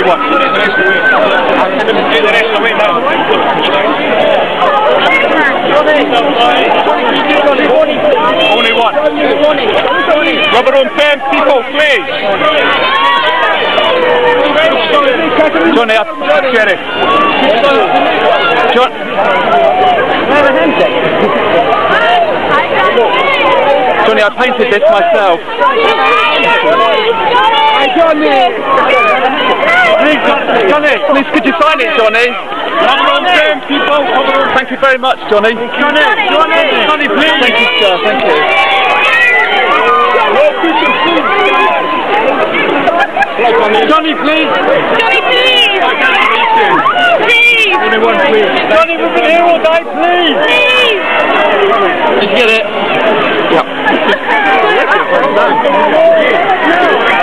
Only one. Do the rest of the way now. Only one. Rubber on pen, people, please. Johnny, up. Jerry. John. Johnny, I painted this myself. Hey, Johnny! Johnny, please could you sign it, Johnny? Thank you very much, Johnny. Johnny, please. Thank you, sir. Thank you. Johnny, please. Johnny, please. Please. Only one, please. Johnny, we've been here all day, please. Please. Did you get it? Yep.